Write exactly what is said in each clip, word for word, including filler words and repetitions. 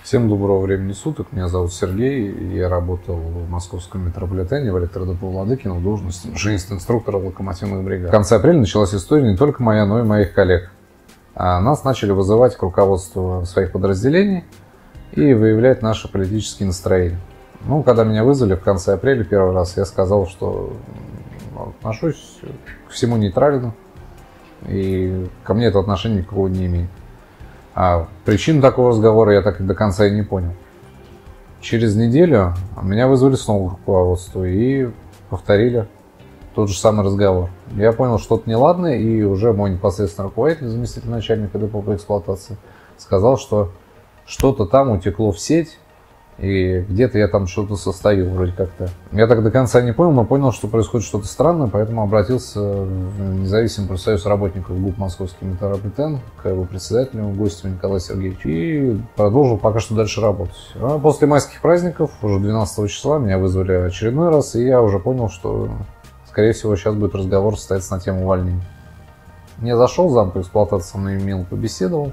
Всем доброго времени суток. Меня зовут Сергей. Я работал в московском метрополитене в электродепо Владыкино в должности машиниста-инструктора локомотивных бригад. В конце апреля началась история не только моя, но и моих коллег. А нас начали вызывать к руководству своих подразделений и выявлять наши политические настроения. Ну, когда меня вызвали в конце апреля первый раз, я сказал, что отношусь к всему нейтрально, и ко мне это отношение никакого не имеет. А причину такого разговора я так и до конца и не понял. Через неделю меня вызвали снова к руководству и повторили тот же самый разговор. Я понял, что-то неладное, и уже мой непосредственный руководитель, заместитель начальника депо по эксплуатации, сказал, что что-то там утекло в сеть, и где-то я там что-то состою, вроде как-то. Я так до конца не понял, но понял, что происходит что-то странное, поэтому обратился в независимый профсоюз работников ГУП «Московский метрополитен» к его председателю, Гостеву Николаю Сергеевичу, и продолжил пока что дальше работать. А после майских праздников, уже двенадцатого числа, меня вызвали очередной раз, и я уже понял, что, скорее всего, сейчас будет разговор состояться на тему увольнения. Я зашел, зам по эксплуатации со мной мило побеседовал.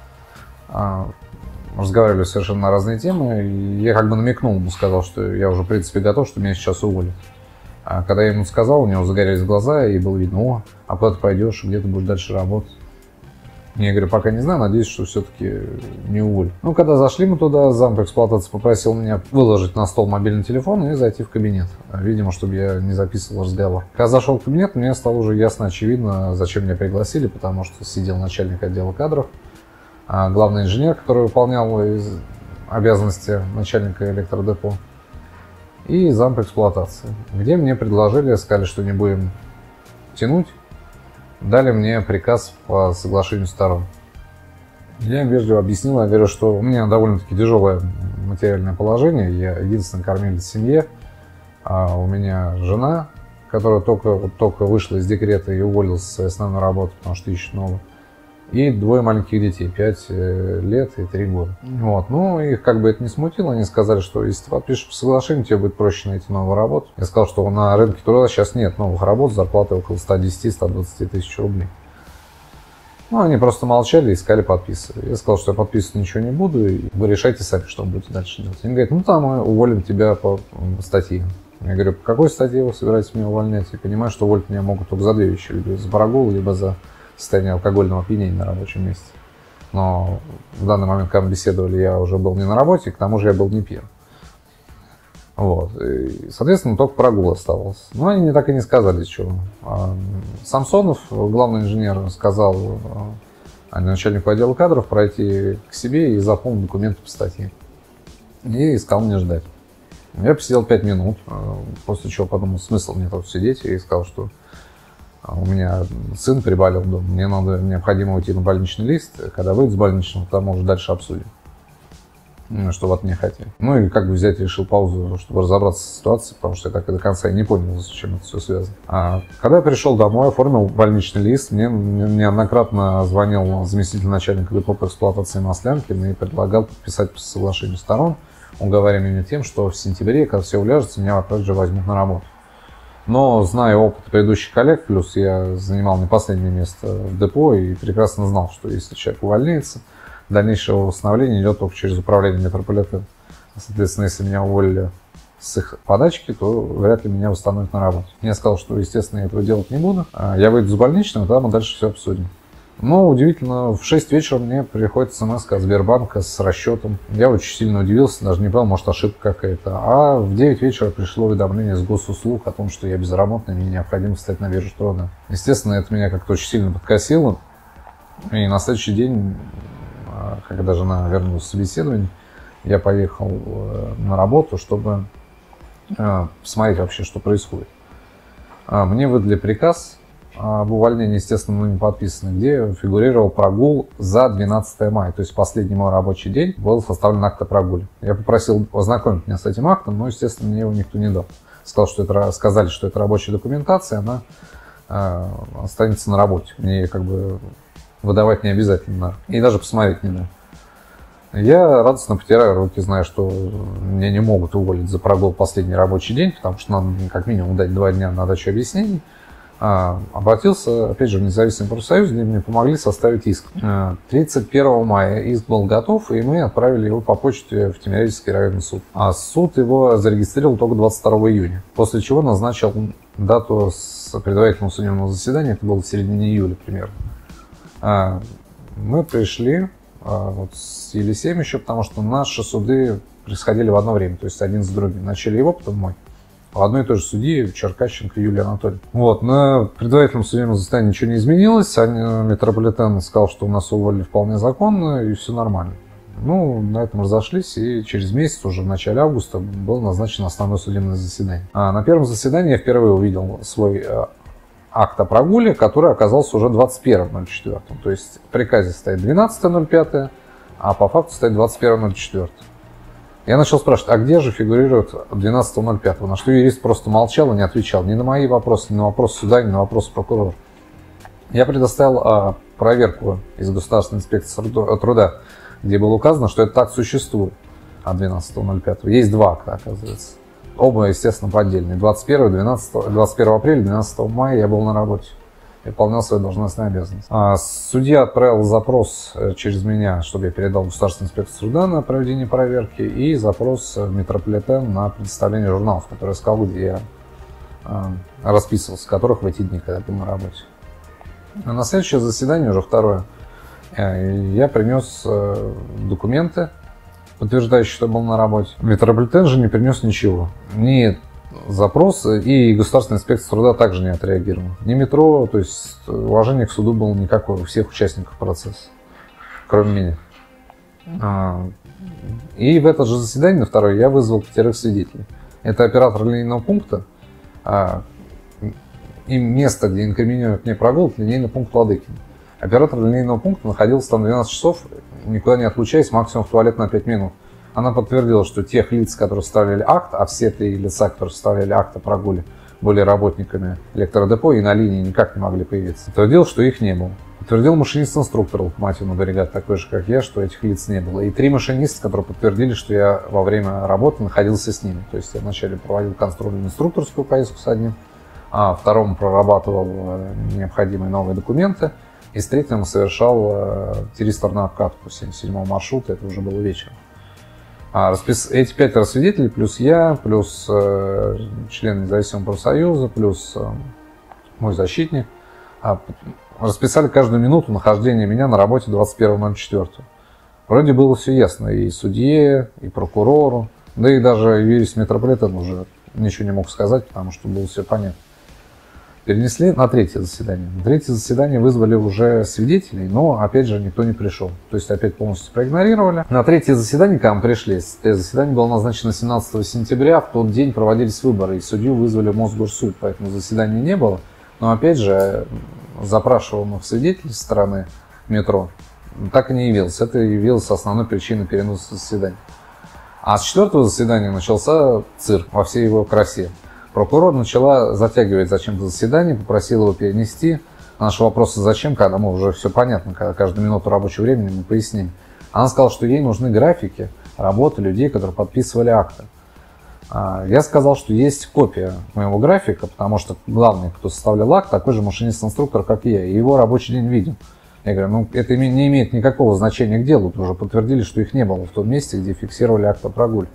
Разговаривали совершенно на разные темы, и я как бы намекнул ему, сказал, что я уже, в принципе, готов, что меня сейчас уволят. А когда я ему сказал, у него загорелись глаза, и было видно: о, а куда ты пойдешь, где ты будешь дальше работать? Я говорю, пока не знаю, надеюсь, что все-таки не уволят. Ну, когда зашли мы туда, зам по эксплуатации попросил меня выложить на стол мобильный телефон и зайти в кабинет, видимо, чтобы я не записывал разговор. Когда зашел в кабинет, мне стало уже ясно, очевидно, зачем меня пригласили, потому что сидел начальник отдела кадров, а главный инженер, который выполнял обязанности начальника электродепо, и зам по эксплуатации, где мне предложили, сказали, что не будем тянуть, дали мне приказ по соглашению сторон. Я им вежливо объяснил, я говорю, что у меня довольно-таки тяжелое материальное положение, я единственный кормилец в семье, а у меня жена, которая только, вот, только вышла из декрета и уволилась со своей основной работы, потому что ищет новую. И двое маленьких детей, пять лет и три года. Вот. Ну, их как бы это не смутило, они сказали, что если ты подпишешь по соглашению, тебе будет проще найти новую работу. Я сказал, что на рынке труда сейчас нет новых работ, зарплаты около ста десяти — ста двадцати тысяч рублей. Ну, они просто молчали, искали, подписывали. Я сказал, что я подписывать ничего не буду, и вы решайте сами, что вы будете дальше делать. Они говорят, ну там мы уволим тебя по статье. Я говорю, по какой статье вы собираетесь меня увольнять? Я понимаю, что уволить меня могут только за две вещи, либо за прогул, либо за состояние алкогольного опьянения на рабочем месте. Но в данный момент, когда мы беседовали, я уже был не на работе, к тому же я был не пьян. Вот. И, соответственно, только прогул оставался. Но они мне так и не сказали, чего. Самсонов, главный инженер, сказал начальнику отдела кадров пройти к себе и заполнить документы по статье. И сказал мне ждать. Я посидел пять минут, после чего подумал, смысл мне тут сидеть, и сказал, что у меня сын приболел дома, мне надо, необходимо уйти на больничный лист. Когда выйдет с больничного, там уже дальше обсудим, что вы от меня хотели. Ну и как бы взять решил паузу, чтобы разобраться с ситуацией, потому что я так и до конца и не понял, зачем это все связано. А когда я пришел домой, оформил больничный лист, мне неоднократно звонил заместитель начальника депо по эксплуатации Маслянкин и предлагал подписать по соглашению сторон, уговаривая меня тем, что в сентябре, когда все уляжется, меня опять же возьмут на работу. Но, зная опыт предыдущих коллег, плюс я занимал не последнее место в депо и прекрасно знал, что если человек увольняется, дальнейшее восстановление идет только через управление метрополитена. Соответственно, если меня уволили с их подачки, то вряд ли меня восстановят на работу. Я сказал, что, естественно, я этого делать не буду. Я выйду с больничного, тогда мы дальше все обсудим. Но удивительно, в шесть вечера мне приходит смс от Сбербанка с расчетом. Я очень сильно удивился, даже не понял, может, ошибка какая-то. А в девять вечера пришло уведомление с госуслуг о том, что я безработный, мне необходимо встать на биржу труда. Естественно, это меня как-то очень сильно подкосило. И на следующий день, когда жена вернулась с собеседования, я поехал на работу, чтобы посмотреть вообще, что происходит. Мне выдали приказ об увольнении, естественно, мной не подписано, где фигурировал прогул за двенадцатое мая. То есть последний мой рабочий день был составлен акт о прогуле. Я попросил ознакомить меня с этим актом, но, естественно, мне его никто не дал. Сказал, что это, сказали, что это рабочая документация, она э, останется на работе. Мне ее как бы выдавать не обязательно. И даже посмотреть не надо. Я радостно потираю руки, зная, что меня не могут уволить за прогул последний рабочий день, потому что надо как минимум дать два дня на дачу объяснений. Обратился, опять же, в независимый профсоюз, где мне помогли составить иск. тридцать первого мая иск был готов, и мы отправили его по почте в Тимирязевский районный суд. А суд его зарегистрировал только двадцать второго июня, после чего назначил дату с предварительного судебного заседания, это было в середине июля примерно. Мы пришли вот с Елисеем еще, потому что наши суды происходили в одно время, то есть один за другим. Начали его, потом мой. В одной и той же судьи Черкащенко Юлия Анатольевна. Вот, на предварительном судебном заседании ничего не изменилось. Метрополитен сказал, что у нас уволили вполне законно, и все нормально. Ну, на этом разошлись, и через месяц, уже в начале августа, было назначено основное судебное заседание. А на первом заседании я впервые увидел свой акт о прогуле, который оказался уже двадцать первого ноль четвёртого. То есть в приказе стоит двенадцатое ноль пятое, а по факту стоит двадцать первое ноль четвёртое. Я начал спрашивать, а где же фигурирует двенадцатое ноль пятого? На что юрист просто молчал и не отвечал ни на мои вопросы, ни на вопросы суда, ни на вопросы прокурора. Я предоставил а, проверку из Государственной инспекции труда, где было указано, что этот акт существует от двенадцатого ноль пятого. Есть два акта, оказывается. Оба, естественно, поддельные. двадцать первого, двенадцатого, двадцать первого апреля, двенадцатого мая я был на работе. Выполнял свои должностные обязанности. А судья отправил запрос через меня, чтобы я передал Государственной инспекции труда на проведение проверки, и запрос в Метрополитен на предоставление журналов, которые я искал, где я а, расписывался, которых в эти дни, когда был на работе. А на следующее заседание, уже второе, я принес документы, подтверждающие, что был на работе. Метрополитен же не принес ничего. Ни запрос, и Государственная инспекция труда также не отреагировала. Ни метро, то есть уважение к суду было никакое у всех участников процесса, кроме меня. И в это же заседание, на второе, я вызвал пятерых свидетелей. Это оператор линейного пункта, и место, где инкриминируют мне прогул, это линейный пункт Ладыкин. Оператор линейного пункта находился там двенадцать часов, никуда не отлучаясь, максимум в туалет на пять минут. Она подтвердила, что тех лиц, которые составляли акт, а все три лица, которые составляли акт о прогуле, были работниками электродепо и на линии никак не могли появиться. Подтвердил, что их не было. Подтвердил машинист-инструктор локомотивного бригады, такой же, как я, что этих лиц не было. И три машиниста, которые подтвердили, что я во время работы находился с ними. То есть я вначале проводил контрольно-инструкторскую поездку с одним, а второму прорабатывал необходимые новые документы, и с третьим совершал тиристорную обкатку семьдесят седьмого маршрута, это уже было вечером. А распис... Эти пятеро свидетелей, плюс я, плюс э, член независимого профсоюза, плюс э, мой защитник, э, расписали каждую минуту нахождения меня на работе двадцать первого ноль четвёртого. Вроде было все ясно и судье, и прокурору, да и даже юрист Метрополитен уже ничего не мог сказать, потому что было все понятно. Перенесли на третье заседание. На третье заседание вызвали уже свидетелей, но, опять же, никто не пришел. То есть, опять полностью проигнорировали. На третье заседание, когда мы пришли, заседание было назначено семнадцатого сентября, в тот день проводились выборы, и судью вызвали в Мосгорсуд, поэтому заседания не было. Но, опять же, запрашиваемых свидетелей со стороны метро так и не явился. Это явилось основной причиной переноса заседания. А с четвертого заседания начался цирк во всей его красе. Прокурор начала затягивать зачем-то заседание, попросила его перенести. На наши вопросы «зачем?», когда мы уже все понятно, когда каждую минуту рабочего времени мы поясним. Она сказала, что ей нужны графики работы людей, которые подписывали акты. Я сказал, что есть копия моего графика, потому что главный, кто составлял акт, такой же машинист-инструктор, как и я, и его рабочий день видел. Я говорю, ну это не имеет никакого значения к делу, уже подтвердили, что их не было в том месте, где фиксировали акт о прогуле.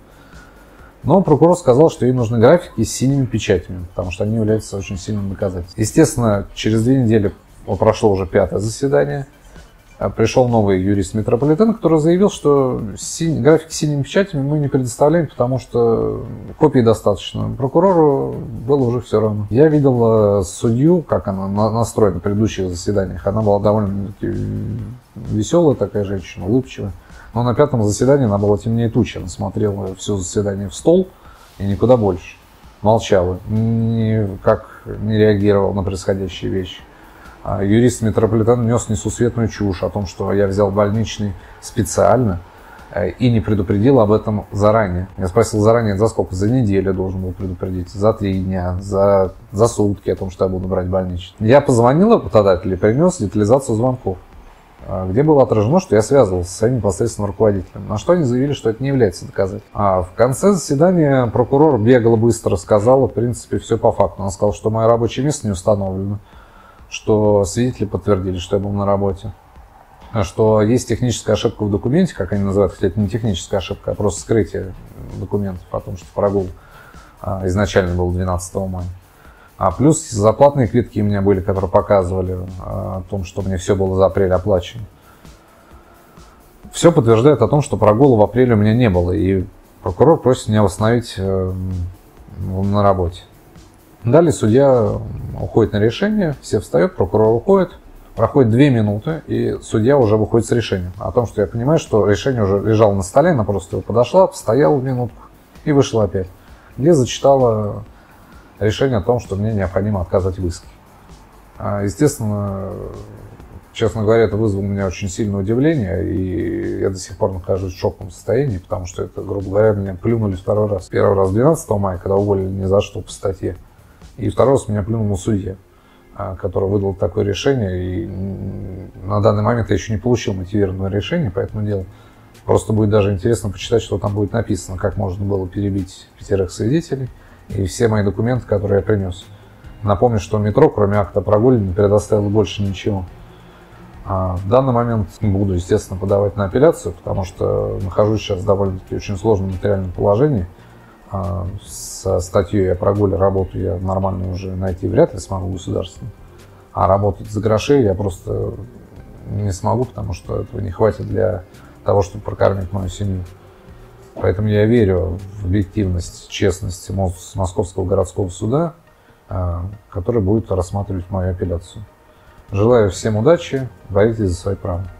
Но прокурор сказал, что ей нужны графики с синими печатями, потому что они являются очень сильным доказательством. Естественно, через две недели прошло уже пятое заседание. Пришел новый юрист Метрополитена, который заявил, что синь... графики с синими печатями мы не предоставляем, потому что копий достаточно. Прокурору было уже все равно. Я видел судью, как она настроена в предыдущих заседаниях. Она была довольно-таки веселая такая женщина, улыбчивая. Но на пятом заседании она была темнее тучи. Она смотрела все заседание в стол и никуда больше. Молчала, никак не реагировала на происходящие вещи. А юрист Метрополитена нес несусветную чушь о том, что я взял больничный специально и не предупредил об этом заранее. Я спросил заранее, за сколько? За неделю должен был предупредить, за три дня, за, за сутки о том, что я буду брать больничный. Я позвонил работодателю и принес детализацию звонков. где было отражено, что я связывался со своим непосредственным руководителем, на что они заявили, что это не является доказательством. А в конце заседания прокурор бегло, быстро сказал, в принципе, все по факту. Он сказал, что мое рабочее место не установлено, что свидетели подтвердили, что я был на работе, что есть техническая ошибка в документе, как они называют, хотя это не техническая ошибка, а просто скрытие документов о том, что прогул изначально был двенадцатого мая. А плюс заплатные квитки у меня были, которые показывали о том, что мне все было за апрель оплачено. Все подтверждает о том, что прогула в апреле у меня не было, и прокурор просит меня восстановить на работе. Далее судья уходит на решение, все встают, прокурор уходит, проходит две минуты, и судья уже выходит с решением. О том, что я понимаю, что решение уже лежало на столе, она просто его подошла, постояла минутку и вышла опять, где зачитала решение о том, что мне необходимо отказать в иске. Естественно, честно говоря, это вызвало у меня очень сильное удивление, и я до сих пор нахожусь в шоковом состоянии, потому что это, грубо говоря, меня плюнули второй раз. Первый раз двенадцатого мая, когда уволили ни за что по статье, и второй раз меня плюнул судья, который выдал такое решение, и на данный момент я еще не получил мотивированное решение по этому делу. Просто будет даже интересно почитать, что там будет написано, как можно было перебить пятерых свидетелей, и все мои документы, которые я принес. Напомню, что метро, кроме акта о прогуле, не предоставило больше ничего. А в данный момент буду, естественно, подавать на апелляцию, потому что нахожусь сейчас в довольно-таки очень сложном материальном положении. А со статьей о прогуле работу я нормально уже найти вряд ли смогу государственно. А работать за гроши я просто не смогу, потому что этого не хватит для того, чтобы прокормить мою семью. Поэтому я верю в объективность, честность Московского городского суда, который будет рассматривать мою апелляцию. Желаю всем удачи, боритесь за свои права.